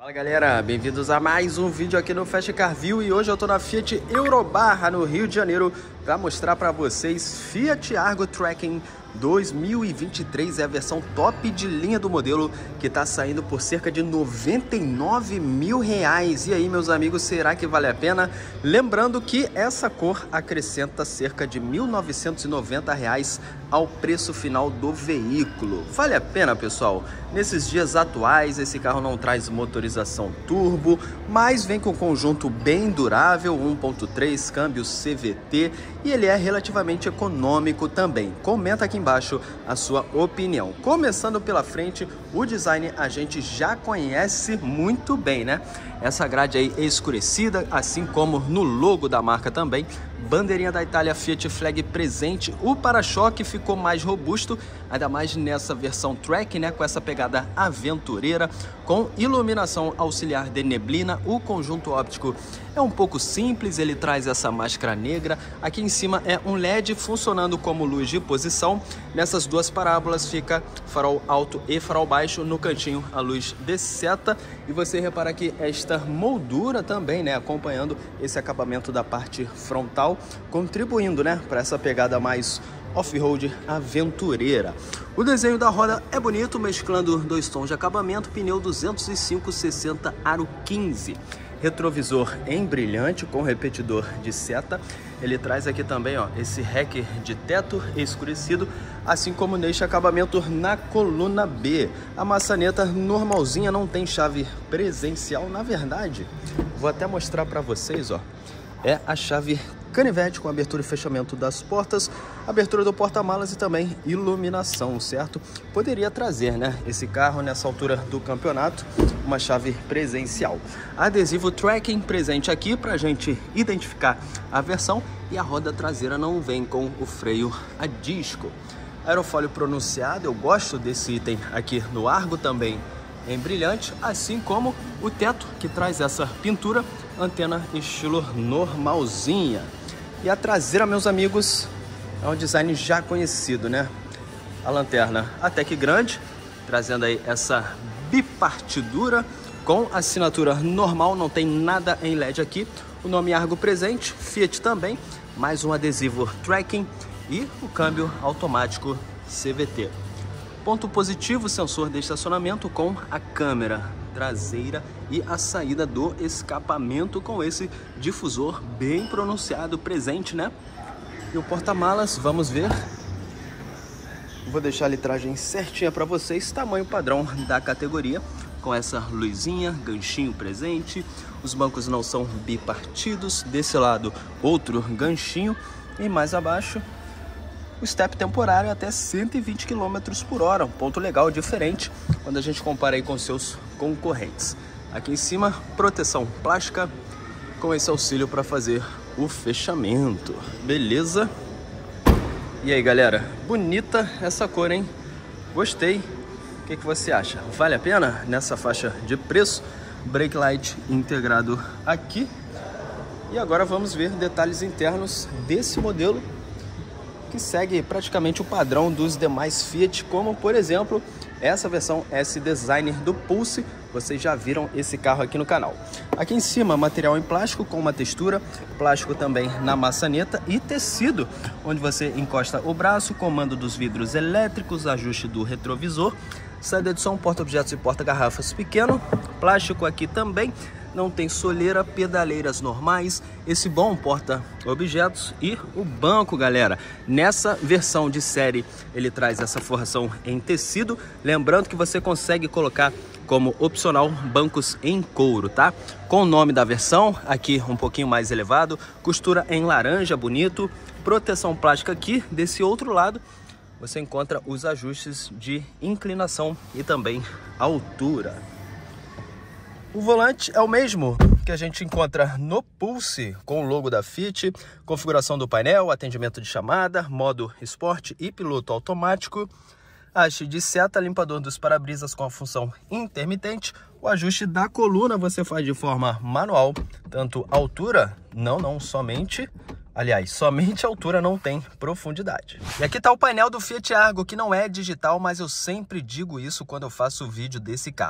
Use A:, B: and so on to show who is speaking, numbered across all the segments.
A: Fala galera, bem-vindos a mais um vídeo aqui no Fast Car View e hoje eu tô na Fiat Eurobarra no Rio de Janeiro para mostrar para vocês Fiat Argo Tracking 2023, é a versão top de linha do modelo que tá saindo por cerca de R$99 mil. E aí, meus amigos, será que vale a pena? Lembrando que essa cor acrescenta cerca de R$1.990 ao preço final do veículo. Vale a pena, pessoal? Nesses dias atuais, esse carro não traz motorização turbo, mas vem com conjunto bem durável, 1.3, câmbio CVT, e ele é relativamente econômico também. Comenta aqui embaixo a sua opinião. Começando pela frente, o design a gente já conhece muito bem, né? Essa grade aí escurecida, assim como no logo da marca também. Bandeirinha da Itália Fiat Flag presente. O para-choque ficou mais robusto, ainda mais nessa versão Track, né? Com essa pegada aventureira, com iluminação auxiliar de neblina. O conjunto óptico é um pouco simples, ele traz essa máscara negra. Aqui em cima é um LED funcionando como luz de posição. Nessas duas parábolas fica farol alto e farol baixo. No cantinho a luz de seta. E você repara que esta moldura também, né? Acompanhando esse acabamento da parte frontal, contribuindo, né, para essa pegada mais off-road aventureira. O desenho da roda é bonito, mesclando dois tons de acabamento. Pneu 205/60 aro 15. Retrovisor em brilhante com repetidor de seta. Ele traz aqui também, ó, esse rack de teto escurecido, assim como neste acabamento na coluna B. A maçaneta normalzinha, não tem chave presencial. Na verdade, vou até mostrar para vocês, ó, é a chave canivete com abertura e fechamento das portas, abertura do porta-malas e também iluminação, certo? Poderia trazer, né, esse carro nessa altura do campeonato, uma chave presencial. Adesivo tracking presente aqui para a gente identificar a versão, e a roda traseira não vem com o freio a disco. Aerofólio pronunciado, eu gosto desse item aqui no Argo também em brilhante, assim como o teto que traz essa pintura, antena estilo normalzinha. E a traseira, meus amigos, é um design já conhecido, né? A lanterna até que grande, trazendo aí essa bipartidura com assinatura normal, não tem nada em LED aqui. O nome Argo presente, Fiat também, mais um adesivo tracking e o câmbio automático CVT. Ponto positivo, sensor de estacionamento com a câmera traseira e a saída do escapamento com esse difusor bem pronunciado presente, né? E o porta-malas, vamos ver. Vou deixar a litragem certinha para vocês, tamanho padrão da categoria, com essa luzinha, ganchinho presente. Os bancos não são bipartidos, desse lado outro ganchinho e mais abaixo o step temporário até 120 km por hora, um ponto legal, diferente quando a gente compara aí com seus concorrentes. Aqui em cima, proteção plástica com esse auxílio para fazer o fechamento, beleza? E aí galera, bonita essa cor, hein? Gostei. O que você acha? Vale a pena nessa faixa de preço? Brake light integrado aqui. E agora vamos ver detalhes internos desse modelo, que segue praticamente o padrão dos demais Fiat, como por exemplo essa versão S-Design do Pulse. Vocês já viram esse carro aqui no canal. Aqui em cima, material em plástico com uma textura, plástico também na maçaneta e tecido, onde você encosta o braço, comando dos vidros elétricos, ajuste do retrovisor, saída de som, porta-objetos e porta-garrafas pequeno, plástico aqui também. Não tem soleira, pedaleiras normais, esse bom porta-objetos e o banco, galera. Nessa versão de série, ele traz essa forração em tecido. Lembrando que você consegue colocar como opcional bancos em couro, tá? Com o nome da versão, aqui um pouquinho mais elevado, costura em laranja, bonito. Proteção plástica aqui, desse outro lado, você encontra os ajustes de inclinação e também altura. O volante é o mesmo que a gente encontra no Pulse, com o logo da Fiat, configuração do painel, atendimento de chamada, modo esporte e piloto automático, haste de seta, limpador dos para-brisas com a função intermitente. O ajuste da coluna você faz de forma manual, tanto altura, somente a altura, não tem profundidade. E aqui está o painel do Fiat Argo, que não é digital, mas eu sempre digo isso quando eu faço vídeo desse carro.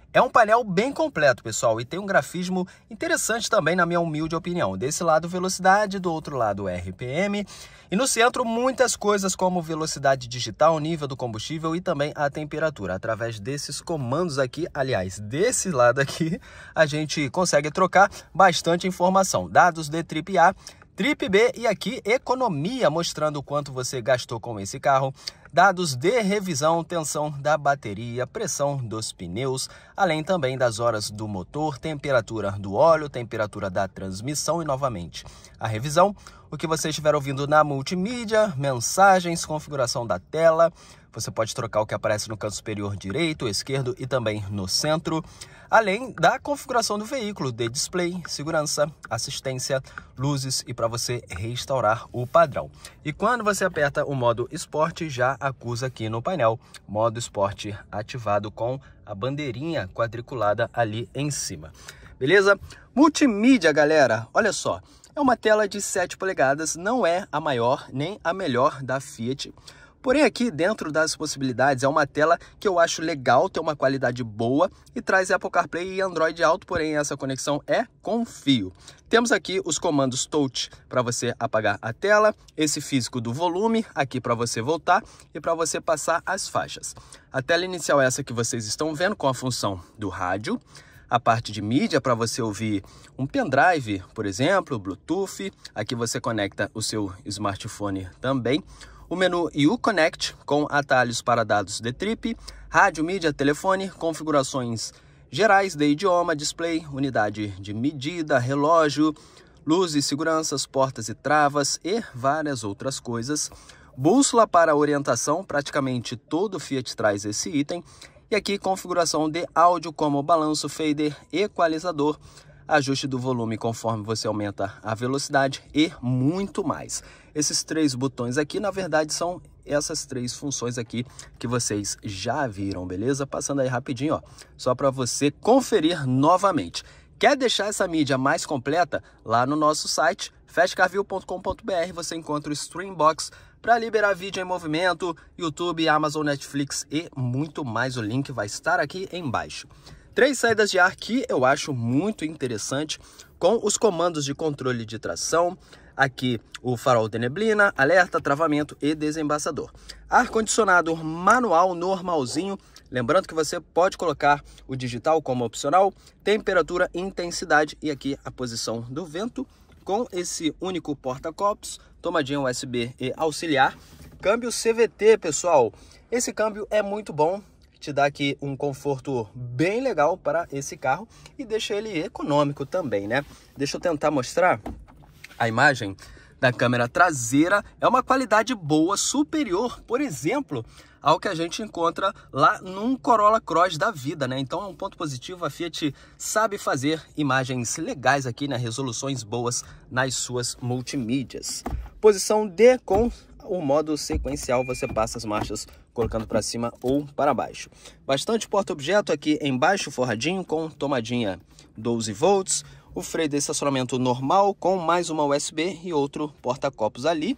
A: É um painel bem completo, pessoal, e tem um grafismo interessante também, na minha humilde opinião. Desse lado, velocidade, do outro lado, RPM. E no centro, muitas coisas como velocidade digital, nível do combustível e também a temperatura. Através desses comandos aqui, aliás, desse lado aqui, a gente consegue trocar bastante informação. Dados de Trip A, Trip B e aqui economia, mostrando o quanto você gastou com esse carro. Dados de revisão, tensão da bateria, pressão dos pneus, além também das horas do motor, temperatura do óleo, temperatura da transmissão e novamente a revisão. O que você estiver ouvindo na multimídia, mensagens, configuração da tela. Você pode trocar o que aparece no canto superior direito, esquerdo e também no centro. Além da configuração do veículo, de display, segurança, assistência, luzes e para você restaurar o padrão. E quando você aperta o modo esporte, já acusa aqui no painel, modo esporte ativado com a bandeirinha quadriculada ali em cima. Beleza? Multimídia, galera, olha só, é uma tela de 7 polegadas, não é a maior nem a melhor da Fiat. Porém, aqui dentro das possibilidades é uma tela que eu acho legal, tem uma qualidade boa e traz Apple CarPlay e Android Auto, porém essa conexão é com fio. Temos aqui os comandos Touch para você apagar a tela, esse físico do volume aqui para você voltar e para você passar as faixas. A tela inicial é essa que vocês estão vendo com a função do rádio. A parte de mídia para você ouvir um pendrive, por exemplo, Bluetooth. Aqui você conecta o seu smartphone também. O menu Uconnect com atalhos para dados de Trip, rádio, mídia, telefone, configurações gerais de idioma, display, unidade de medida, relógio, luzes, seguranças, portas e travas e várias outras coisas. Bússola para orientação, praticamente todo Fiat traz esse item. E aqui configuração de áudio como balanço, fader, equalizador, ajuste do volume conforme você aumenta a velocidade e muito mais. Esses 3 botões aqui, na verdade, são essas 3 funções aqui que vocês já viram, beleza? Passando aí rapidinho, ó, só para você conferir novamente. Quer deixar essa mídia mais completa? Lá no nosso site, fastcarview.com.br, você encontra o Streambox para liberar vídeo em movimento, YouTube, Amazon, Netflix e muito mais. O link vai estar aqui embaixo. 3 saídas de ar que eu acho muito interessante, com os comandos de controle de tração. Aqui o farol de neblina, alerta, travamento e desembaçador. Ar-condicionado manual normalzinho. Lembrando que você pode colocar o digital como opcional. Temperatura, intensidade e aqui a posição do vento. Com esse único porta-copos, tomadinha USB e auxiliar. Câmbio CVT, pessoal. Esse câmbio é muito bom. Te dá aqui um conforto bem legal para esse carro e deixa ele econômico também, né? Deixa eu tentar mostrar a imagem da câmera traseira. É uma qualidade boa, superior, por exemplo, ao que a gente encontra lá num Corolla Cross da vida, né? Então é um ponto positivo, a Fiat sabe fazer imagens legais aqui, né? Resoluções boas nas suas multimídias. Posição D com o modo sequencial, você passa as marchas colocando para cima ou para baixo. Bastante porta-objeto aqui embaixo, forradinho, com tomadinha 12 volts. O freio de estacionamento normal com mais uma USB e outro porta-copos ali.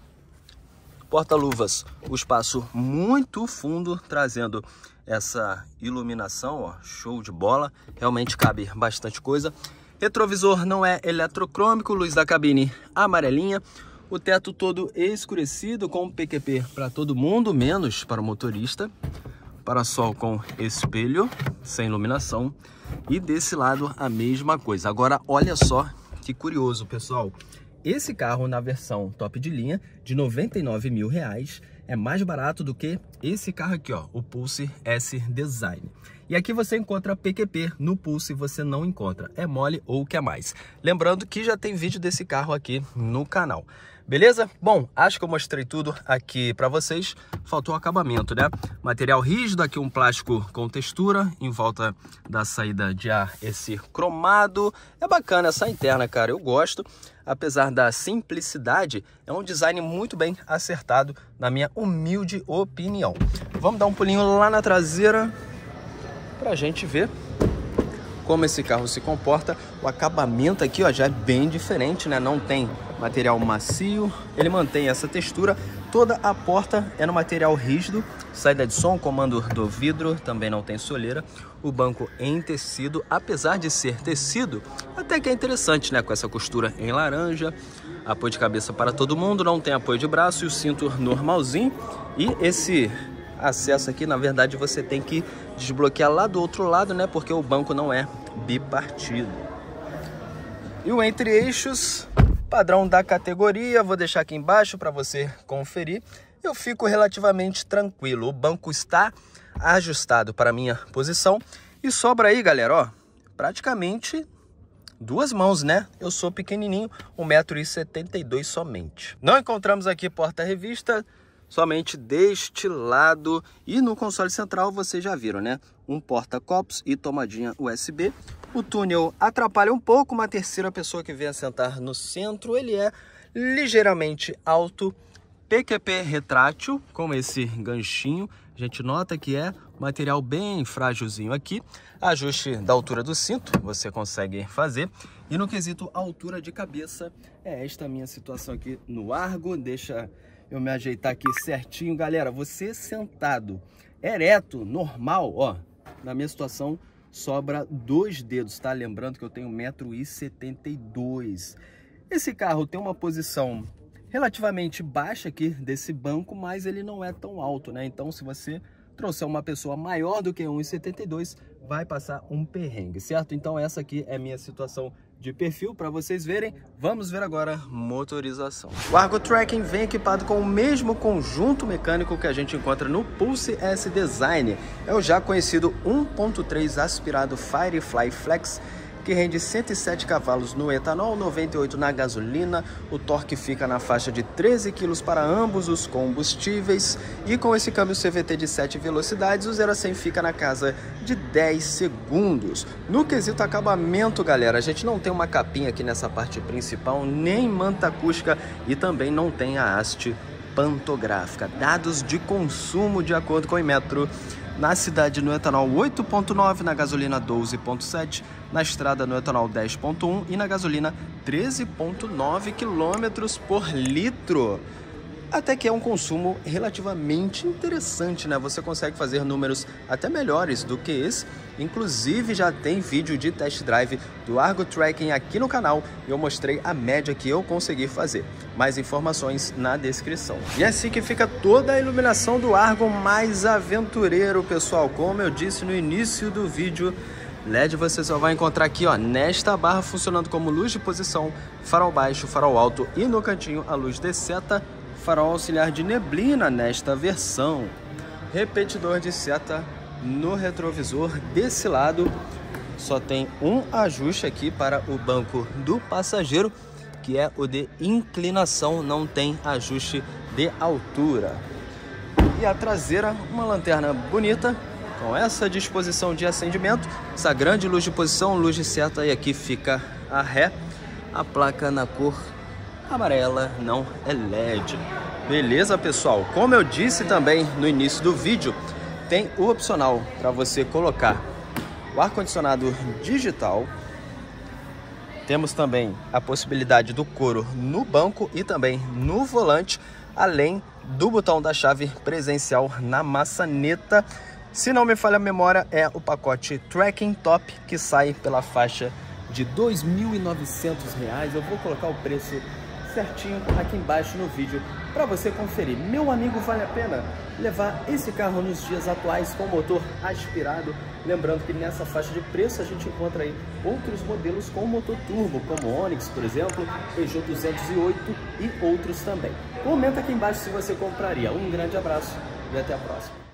A: Porta-luvas, o espaço muito fundo, trazendo essa iluminação, ó, show de bola. Realmente cabe bastante coisa. Retrovisor não é eletrocrômico, luz da cabine amarelinha. O teto todo escurecido com PQP para todo mundo, menos para o motorista. Parasol com espelho, sem iluminação. E desse lado a mesma coisa. Agora olha só que curioso, pessoal. Esse carro na versão top de linha de R$99 mil é mais barato do que esse carro aqui, ó, o Pulse S Design. E aqui você encontra PQP, no Pulse você não encontra, é mole ou quer mais. Lembrando que já tem vídeo desse carro aqui no canal. Beleza? Bom, acho que eu mostrei tudo aqui para vocês. Faltou o acabamento, né? Material rígido, aqui um plástico com textura em volta da saída de ar, esse cromado. É bacana essa interna, cara, eu gosto. Apesar da simplicidade, é um design muito bem acertado, na minha humilde opinião. Vamos dar um pulinho lá na traseira pra gente ver como esse carro se comporta. O acabamento aqui, ó, já é bem diferente, né? Não tem material macio, ele mantém essa textura, Toda a porta é no material rígido, saída de som, comando do vidro, também não tem soleira. O banco em tecido, apesar de ser tecido, até que é interessante, né? Com essa costura em laranja, apoio de cabeça para todo mundo, não tem apoio de braço e o cinto normalzinho. E esse acesso aqui, na verdade, você tem que desbloquear lá do outro lado, né? Porque o banco não é bipartido. E o entre-eixos, padrão da categoria, vou deixar aqui embaixo para você conferir. Eu fico relativamente tranquilo, o banco está ajustado para a minha posição e sobra aí, galera, ó, praticamente 2 mãos, né? Eu sou pequenininho, 1,72 m somente. Não encontramos aqui porta-revista, somente deste lado. E no console central vocês já viram, né? Um porta-copos e tomadinha USB. O túnel atrapalha um pouco, uma terceira pessoa que venha sentar no centro. Ele é ligeiramente alto, PQP retrátil, com esse ganchinho. A gente nota que é material bem frágilzinho aqui. Ajuste da altura do cinto, você consegue fazer. E no quesito altura de cabeça, é esta minha situação aqui no Argo. Deixa eu me ajeitar aqui certinho. Galera, você sentado, ereto, normal, ó, na minha situação, sobra 2 dedos, tá? Lembrando que eu tenho 1,72 m. Esse carro tem uma posição relativamente baixa aqui desse banco, mas ele não é tão alto, né? Então, se você trouxer uma pessoa maior do que 1,72 m, vai passar um perrengue, certo? Então, essa aqui é a minha situação de perfil para vocês verem. Vamos ver agora motorização. O Argo Tracking vem equipado com o mesmo conjunto mecânico que a gente encontra no Pulse S Design. É o já conhecido 1.3 aspirado Firefly Flex, que rende 107 cavalos no etanol, 98 na gasolina. O torque fica na faixa de 13 kg para ambos os combustíveis. E com esse câmbio CVT de 7 velocidades, o 0 a 100 fica na casa de 10 segundos. No quesito acabamento, galera, a gente não tem uma capinha aqui nessa parte principal, nem manta acústica e também não tem a haste pantográfica. Dados de consumo de acordo com o Inmetro. Na cidade no etanol 8,9, na gasolina 12,7, na estrada no etanol 10,1 e na gasolina 13,9 km por litro. Até que é um consumo relativamente interessante, né? Você consegue fazer números até melhores do que esse. Inclusive já tem vídeo de test drive do Argo Tracking aqui no canal e eu mostrei a média que eu consegui fazer. Mais informações na descrição. E é assim que fica toda a iluminação do Argo mais aventureiro, pessoal. Como eu disse no início do vídeo, LED você só vai encontrar aqui, ó, nesta barra, funcionando como luz de posição, farol baixo, farol alto e no cantinho a luz de seta, farol auxiliar de neblina nesta versão, repetidor de seta no retrovisor. Desse lado só tem um ajuste aqui para o banco do passageiro, que é o de inclinação, não tem ajuste de altura. E a traseira, uma lanterna bonita com essa disposição de acendimento, essa grande luz de posição, luz de seta, e aqui fica a ré, a placa na cor amarela, não é LED. Beleza, pessoal? Como eu disse também no início do vídeo, tem o opcional para você colocar o ar-condicionado digital. Temos também a possibilidade do couro no banco e também no volante, além do botão da chave presencial na maçaneta. Se não me falha a memória, é o pacote Tracking Top, que sai pela faixa de R$ 2.900. Eu vou colocar o preço certinho aqui embaixo no vídeo para você conferir. Meu amigo, vale a pena levar esse carro nos dias atuais com motor aspirado? Lembrando que nessa faixa de preço a gente encontra aí outros modelos com motor turbo, como o Onix, por exemplo, Peugeot 208 e outros também. Comenta aqui embaixo se você compraria. Um grande abraço e até a próxima.